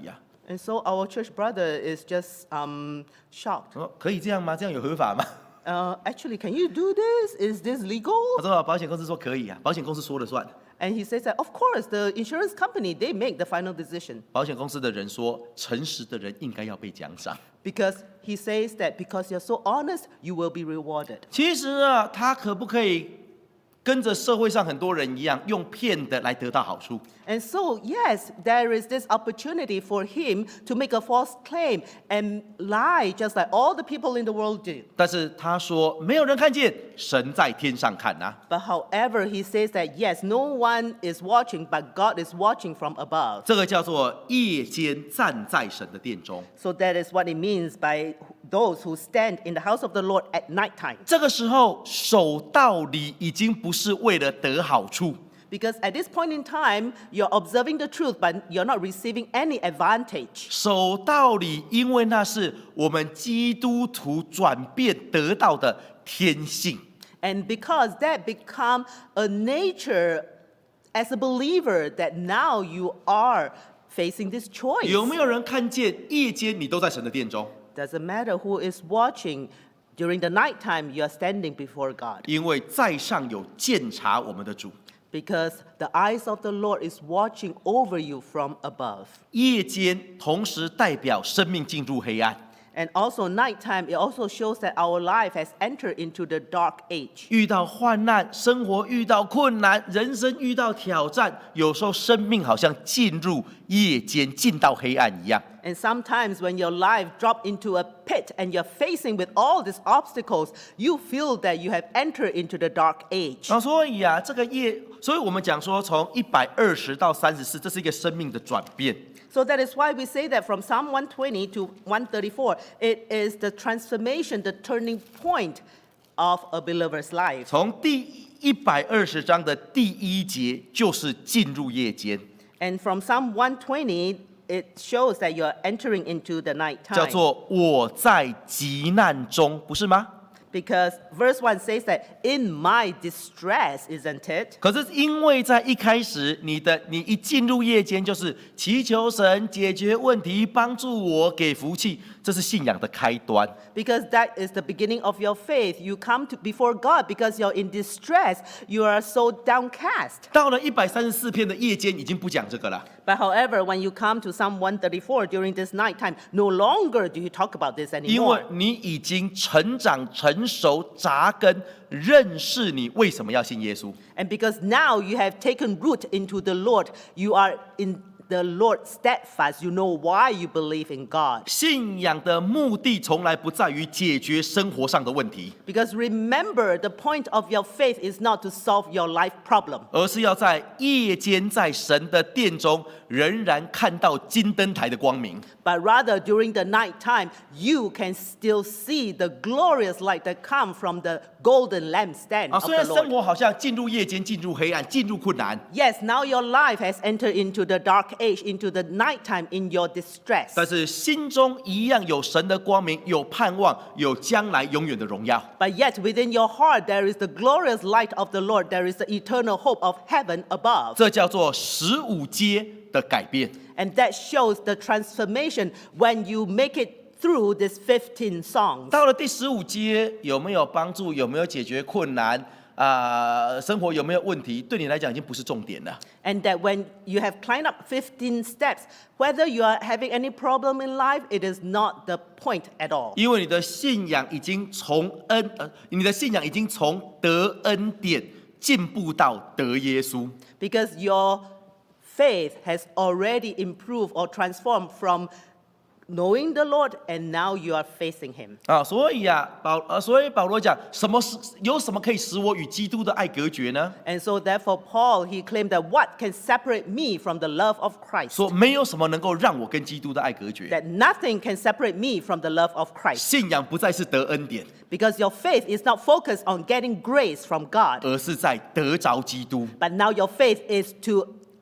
And so our church brother is just um, shocked. 说可以这样吗？这样有合法吗？ Uh, actually, can you do this? Is this legal? 他说保险公司说可以啊，保险公司说了算。 And he says that, of course, the insurance company, they make the final decision. 保险公司的人说，诚实的人应该要被奖赏。 Because he says that because you're so honest, you will be rewarded. 其实啊，他可不可以跟着社会上很多人一样，用骗的来得到好处？ And so, yes, there is this opportunity for him to make a false claim and lie just like all the people in the world do. 但是他说，没有人看见，神在天上看啊。 But however, he says that, yes, no one is watching, but God is watching from above. 这个叫做夜间站在神的殿中。 So that is what it means by those who stand in the house of the Lord at nighttime. 这个时候，守道理已经不是为了得好处。 Because at this point in time, you're observing the truth, but you're not receiving any advantage. 守道理，因为那是我们基督徒转变得到的天性。 And because that become a nature as a believer that now you are facing this choice. 有没有人看见夜间你都在神的殿中？ Doesn't matter who is watching. During the nighttime, you are standing before God. 因为在上有鉴察我们的主。 Because the eyes of the Lord is watching over you from above. 夜间同时代表生命进入黑暗。 And also nighttime, it also shows that our life has entered into the dark age. 遇到患难，生活遇到困难，人生遇到挑战，有时候生命好像进入夜间，进到黑暗一样。 And sometimes when your life drop into a pit and you're facing with all these obstacles, you feel that you have entered into the dark age. 啊，所以啊，这个夜，所以我们讲说，从一百二十到三十四，这是一个生命的转变。 So that is why we say that from Psalm one twenty to one thirty-four, it is the transformation, the turning point of a believer's life. 从第一百二十章的第一节就是进入夜间， And from Psalm one twenty, it shows that you're entering into the night 叫 time. 做我在急难中，不是吗？ Because verse one says that in my distress, isn't it? 可是因为在一开始，你的你一进入夜间，就是祈求神解决问题，帮助我，给福气，这是信仰的开端。 Because that is the beginning of your faith. You come to before God because you're in distress. You are so downcast. 到了一百三十四篇的夜间，已经不讲这个了。 But however, when you come to Psalm one thirty-four during this night time, no longer do you talk about this 因为 anymore. 你已经成长、成熟、扎根，认识你为什么要信耶稣。 And because now you have taken root into the Lord, you are in the Lord steadfast. You know why you believe in God. 信仰的目的从来不在于解决生活上的问题， Because remember, the point of your faith is not to solve your life problem, 而是要在夜间在神的殿中，仍然看到金灯台的光明。 but rather during the night time, you can still see the glorious light that come from the golden lampstand 啊， of 虽 the 然生 Lord. 活好像进入夜间、进入黑暗、进入困难， Yes, now your life has entered into the dark age, into the nighttime in your distress. 但是心中一样有神的光明，有盼望，有将来永远的荣耀。 But yet within your heart there is the glorious light of the Lord. There is the eternal hope of heaven above. 这叫做十五阶的改变。 And that shows the transformation when you make it through these fifteen songs. 到了第十五阶，有没有帮助？有没有解决困难？啊、生活有没有问题？对你来讲已经不是重点了。 And that when you have climbed up fifteen steps, whether you are having any problem in life, it is not the point at all. 因为你的信仰已经从恩呃，你的信仰已经从得恩典进步到得耶稣。 Because your faith has already improved or transformed from knowing the Lord and now you are facing him. 啊，所以啊，保呃，所以保罗讲，什么是有什么可以使我与基督的爱隔绝呢？ And so therefore Paul, he claimed that what can separate me from the love of Christ? 说没有什么能够让我跟基督的爱隔绝。 That nothing can separate me from the love of Christ. 信仰不再是得恩典， Because your faith is not focused on getting grace from God, 而是在得着基督。 but now your faith is to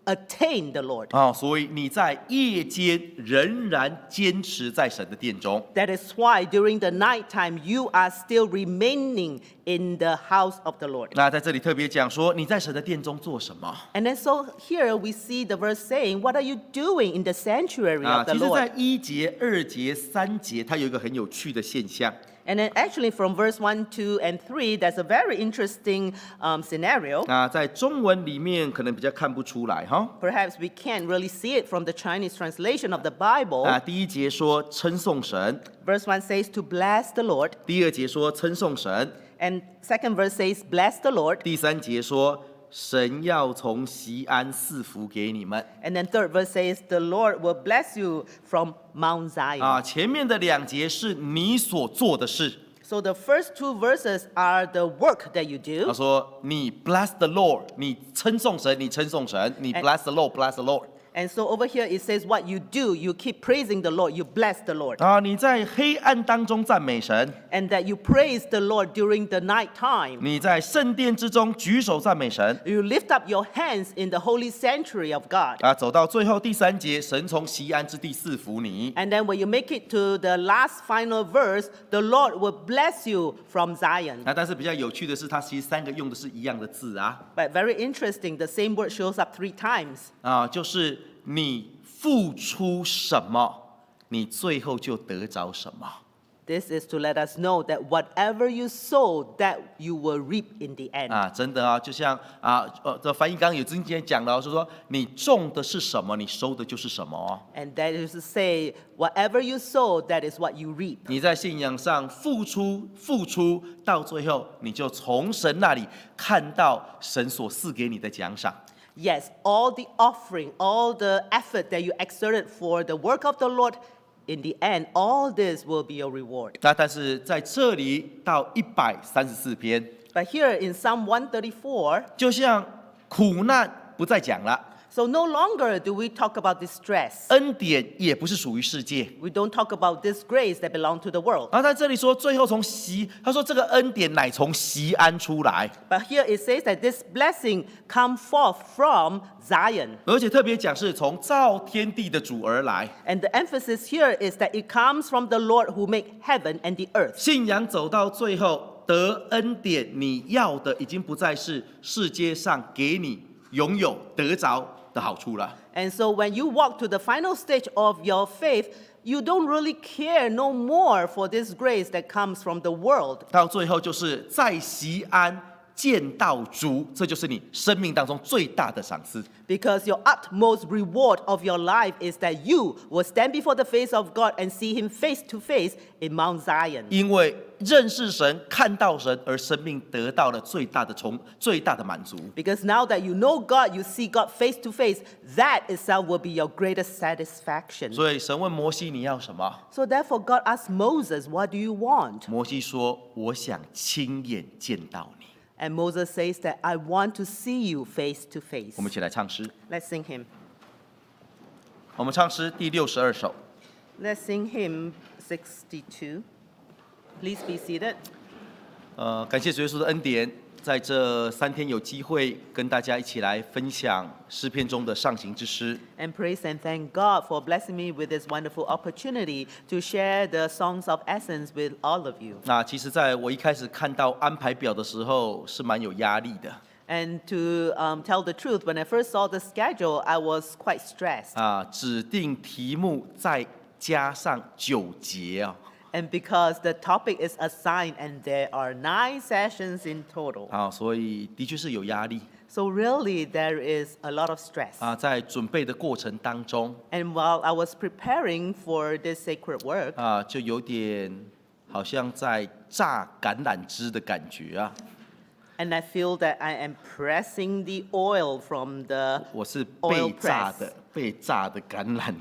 attain the Lord. 啊，所以你在夜间仍然坚持在神的殿中。 That is why during the nighttime you are still remaining in the house of the Lord. 那在这里特别讲说，你在神的殿中做什么？ And then so here we see the verse saying, what are you doing in the sanctuary 啊， of the 其实，在 Lord? 一节、二节、三节，它有一个很有趣的现象。 And then actually from verse one, two, and three, there's a very interesting um, scenario. 啊，在中文里面可能比较看不出来哈。 Perhaps we can't really see it from the Chinese translation of the Bible. 啊，第一节说称颂神， Verse one says to bless the Lord. 第二节说称颂神， And second verse says, bless the Lord. 第三节说神要从锡安赐福给你们。 And then third verse says, the Lord will bless you from Mount Zion. 啊，前面的两节是你所做的事。 So the first two verses are the work that you 他 do. 说你 bless the Lord， 你称颂神，你称颂神，你 And- bless the Lord，bless the Lord。 And so over here it says what you do, you keep praising the Lord, you bless the Lord. 啊，你在黑暗当中赞美神， And that you praise the Lord during the night time. 你在圣殿之中举手赞美神。 You lift up your hands in the holy sanctuary of God. 啊，走到最后第三节，神从锡安之地赐福你。 And then when you make it to the last final verse, the Lord will bless you from Zion. 那但是比较有趣的是，它其实三个用的是一样的字啊， But very interesting, the same word shows up three times. 啊，就是你付出什么，你最后就得着什么。 This is to let us know that whatever you sow, that you will reap in the end. 啊，真的啊，就像啊，呃，这翻译刚刚有之前讲了，是说你种的是什么，你收的就是什么哦。 And that is to say, whatever you sow, that is what you reap. 你在信仰上付出，付出到最后，你就从神那里看到神所赐给你的奖赏。 Yes, all the offering, all the effort that you exerted for the work of the Lord, in the end, all this will be your reward. 那但是在这里到一百三十四篇， But here in Psalm one thirty-four, 就像苦难不再讲了， so no longer do we talk about distress. 恩典也不是属于世界。 We don't talk about this grace that belongs to the world. 然后在这里说，最后从锡，他说这个恩典乃从锡安出来， But here it says that this blessing come forth from Zion. 而且特别讲是从造天地的主而来。 And the emphasis here is that it comes from the Lord who make heaven and the earth. 信仰走到最后，得恩典，你要的已经不再是世界上给你拥有得着的好处了。 And so when you walk to the final stage of your faith, you don't really care no more for this grace that comes from the world. 到最后就是在锡安见到主，这就是你生命当中最大的赏赐。 Because your utmost reward of your life is that you will stand before the face of God and see Him face to face in Mount Zion. 因为认识神、看到神，而生命得到了最大的从最大的满足。 Because now that you know God, you see God face to face, that itself will be your greatest satisfaction. 所以神问摩西：“你要什么 So therefore, God asked Moses, what do you want?？” 摩西说：“我想亲眼见到你。 And Moses says that I want to see you face to face. 我们一起来唱诗。 Let's sing hymn. 我们唱诗第六十二首。 Let's sing hymn sixty-two. Please be seated. 呃，感谢主耶稣的恩典，在这三天有机会跟大家一起来分享诗篇中的上行之诗。 And praise and thank God for blessing me with this wonderful opportunity to share the songs of essence with all of you. 那其实，在我一开始看到安排表的时候，是蛮有压力的 And to um, tell the truth, when I first saw the schedule, I was quite stressed. 啊。指定题目再加上九节啊， And because the topic is assigned and there are nine sessions in total. 啊，所以的确是有压力 So really, there is a lot of stress. 啊。在准备的过程当中 And while I was preparing for this sacred work, 啊，就有点好像在榨橄榄枝的感觉啊。 and I feel that I am pressing the oil from the 我是 oil 被榨 press. 的，被榨的橄榄。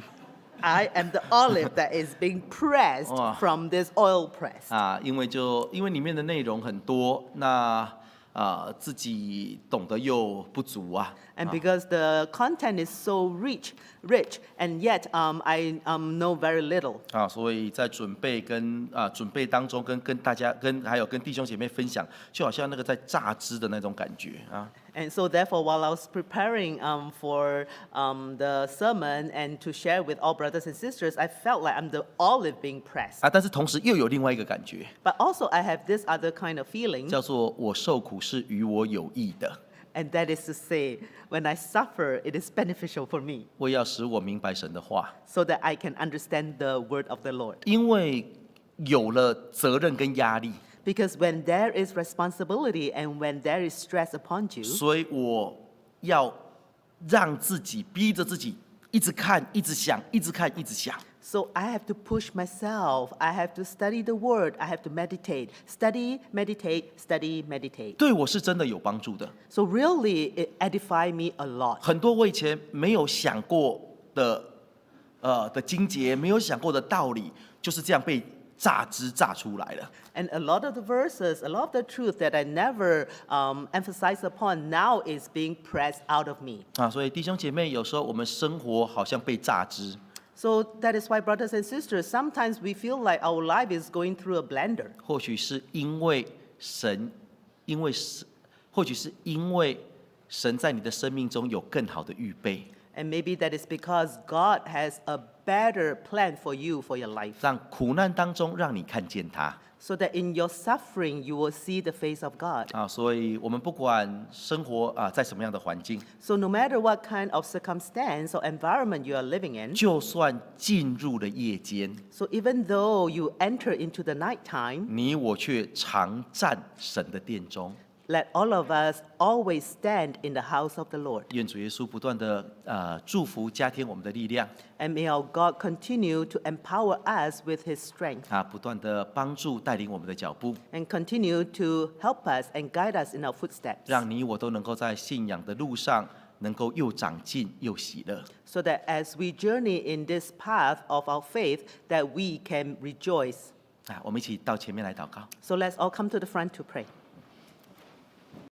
I am the olive that is being pressed Wow. from this oil press. 啊，因为就因为里面的内容很多，那啊自己懂得又不足啊， And because the content is so rich, rich, and yet um, I um, know very little. 啊，所以在准备跟啊准备当中，跟跟大家跟还有跟弟兄姐妹分享，就好像那个在榨汁的那种感觉啊。 And so therefore, while I was preparing um, for um, the sermon and to share with all brothers and sisters, I felt like I'm the olive being pressed. 啊，但是同时又有另外一个感觉， But also I have this other kind of feeling, 叫做我受苦是与我有益的， and that is to say, when I suffer, it is beneficial for me, 为要使我明白神的话， so that I can understand the word of the Lord. 因为有了责任跟压力， Because when there is responsibility and when there is stress upon you, 所以我要让自己逼着自己一直看、一直想、一直看、一直想。 so I have to push myself. I have to study the word. I have to meditate. Study, meditate, study, meditate. 对我是真的有帮助的。 So really, it edified me a lot. 很多我以前没有想过的，呃的经节，没有想过的道理，就是这样被榨汁榨出来了。 And a lot of the verses, a lot of the truth that I never um, emphasized upon now is being pressed out of me. 啊，所以弟兄姐妹，有时候我们生活好像被榨汁， So that is why, brothers and sisters, sometimes we feel like our life is going through a blender. 或许是因为神，因为神，或许是因为神在你的生命中有更好的预备， And maybe that is because God has a better plan for you, for your life. 让苦难当中让你看见他。 So that in your suffering, you will see the face of God. 啊，所以我们不管生活啊在什么样的环境， So no matter what kind of circumstance or environment you are living in, 就算进入了夜间， so even though you enter into the nighttime, 你我却常站神的殿中。 let all of us always stand in the house of the Lord. 愿主耶稣不断的呃祝福加添我们的力量 And may our God continue to empower us with his strength 啊，不断的帮助带领我们的脚步， and continue to help us and guide us in our footsteps, 让你我都能够在信仰的路上能够又长进又喜乐。 so that as we journey in this path of our faith, that we can rejoice. 啊，我们一起到前面来祷告。 So let's all come to the front to pray.